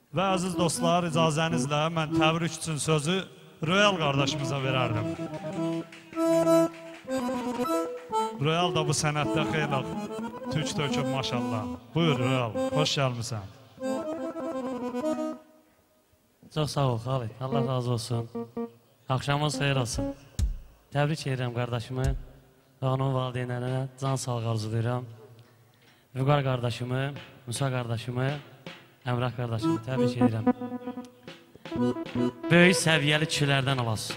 Və əziz dostlar, icazənizlə mən təbrik üçün sözü Royal qardaşımıza verərdim. Royal da bu sənətdə xeyli tük töküb maşallah. Buyur Royal, hoş gəlmisən. Çox sağ ol Xalid, Allah razı olsun. Axşamınız xeyir olsun. Təbrik edirəm qardaşımı və onun valideynlərinə can sağlığı arzulayıram. Vüqar qardaşımı, Musa qardaşımı, Əmrah qardaşımı təbrik edirəm. Böyük səviyyəli kişilərdən olasın.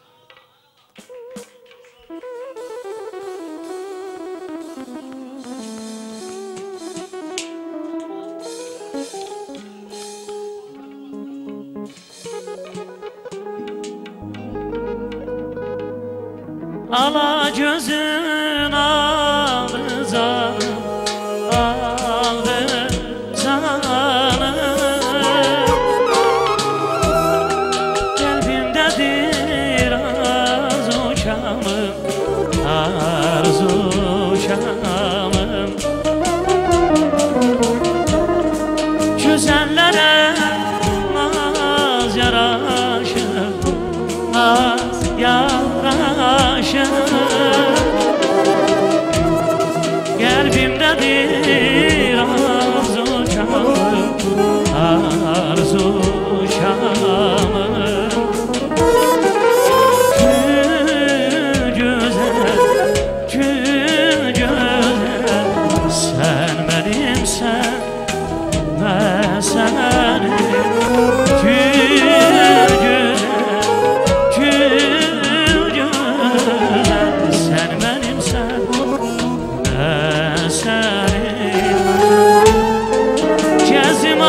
Ala gözün ağlayacaq, qəlbimdədir arzu şamım, arzu şamım. Gözəllərə naz yaraşır, naz yaraşır. Qəlbimdədir arzu şamım, arzu şamım. Sən mənimsən və sənin sən mənimsən və sənin. Gəzim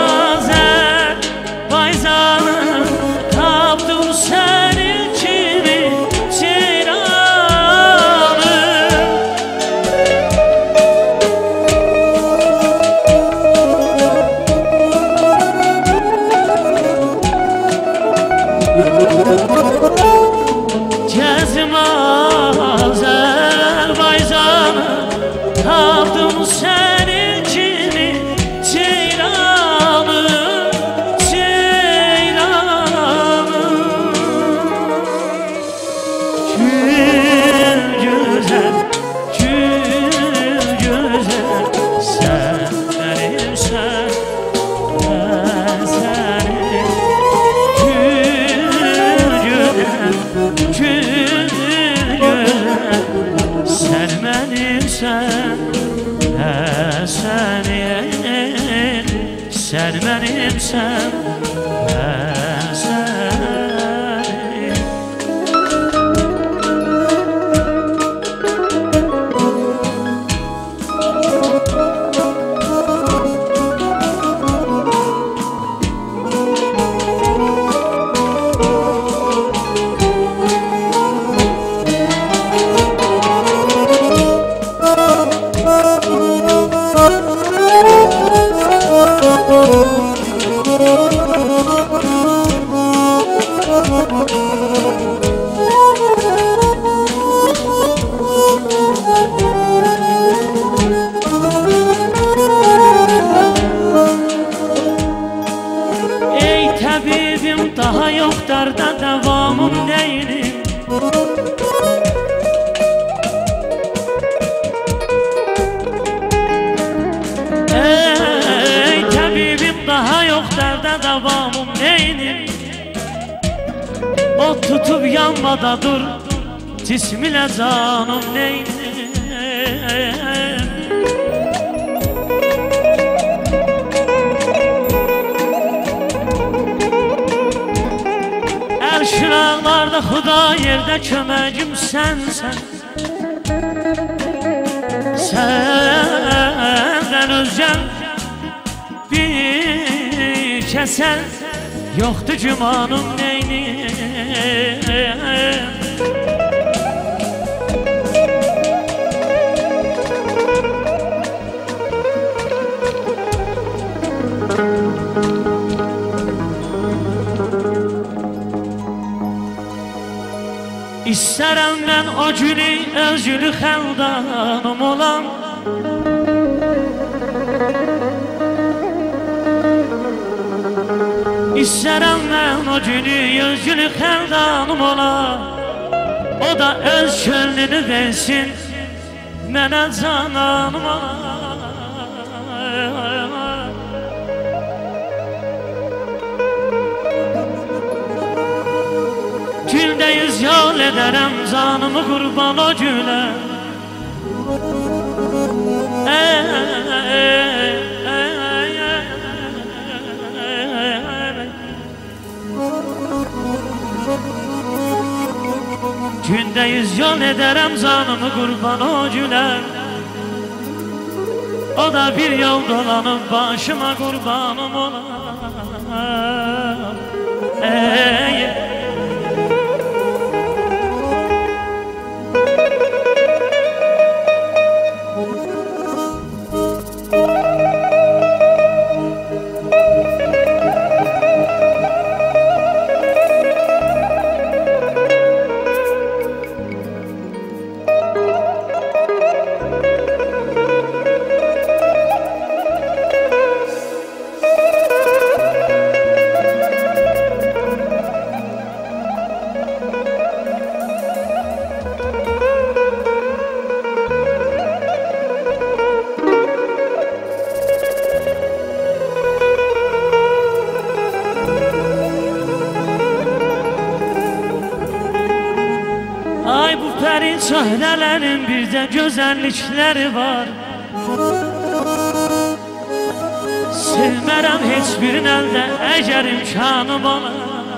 Azərbaycanı, tapdım sənin kimi ceyranı. Gəzim Azərbaycanı, tapdım sənin kimi ceyranı, ceyranı. Gül gözəl, sən mənimsən və sənin. Sən mənimsən və sənin, sən mənimsən və sənin. Ey təbibim, daha yox dərdə davamım neynim? Ey təbibim, daha yox dərdə davamım neynim? O tutub yanmada dur, cismilə canım neynim? Şıraqlarda xuda yerdə köməyim sənsən. Səndən özgən bir kəsən yoxdur gümanım neynim? İstərəm mən o gülü, özgülü xəldanım olan. İstərəm mən o günü yüzgülü xəldanım ola, o da öz könlünü versin mənə cananım ola. Güldə yüz yol edərəm canımı qurban o gülə. Gündə yüz yol edərəm canımı qurban o gülə. O da bir yol dolanıb başıma qurbanım ola. Ay bu pərin çöhrələrin bir də gözəllikləri var. Sevmərəm heç birin əldə əgər imkanım ola.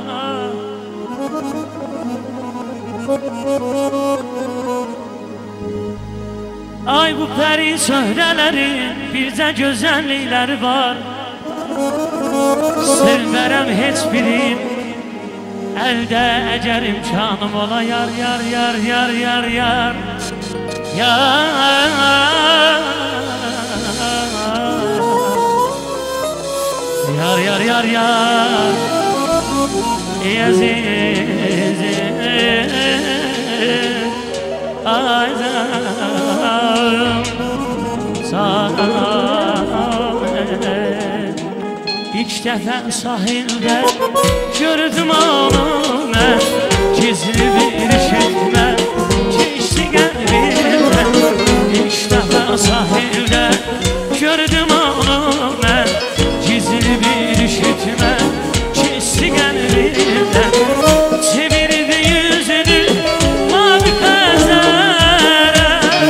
Ay bu pərin çöhrələrin bir də gözəllikləri var. Sevmərəm heç birin əldə əgər imkanım ola. Yar yar yar yar yar yar yar yar yar yar Aziz İlk dəfə sahildə gördüm onu mən, gizli bir şəkmə keçdi qəlbimdən. İlk dəfə sahildə gördüm onu mən, gizli bir şəkmə keçdi qəlbimdən. Çevirdi yüzünü mavi pəzərə,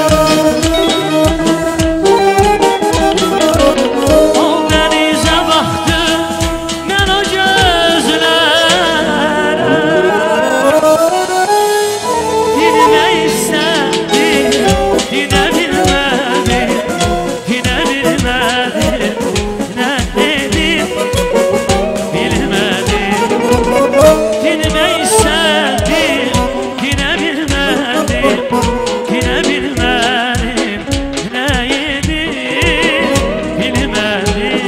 o dənizə baxdı mən o gözlərə. Dinmək istədim, dinə bilmədim, dinə bilmədim, nə dedim bilmədim. Dinmək istədim, dinə bilmədim, dinə bilmədim, nə yedim bilmədim.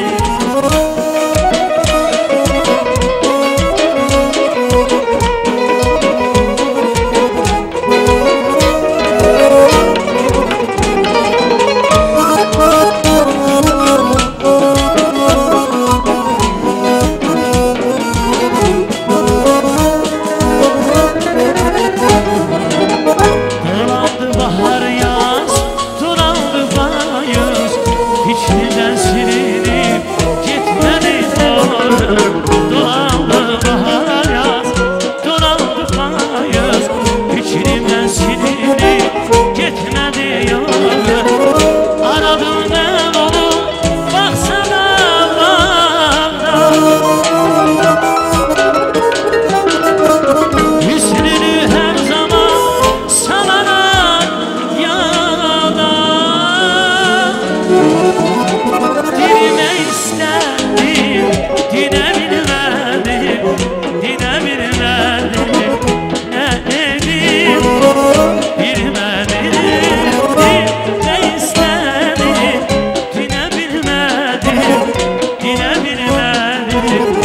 Dolandı bahar yaz, dolandı payız, içinden silinip gitmedi doğru. Dolandı bahar yaz, dolandı payız, içinden silinip gitmedi yolu. Aradım ben onu, baksana bağda, hüsnünü her zaman salanan yana. Dinime istedim, dine bilmedim, dine bilmedim, ne dedim bilmedim. Dinime istedim, dine bilmedim, dine bilmedim,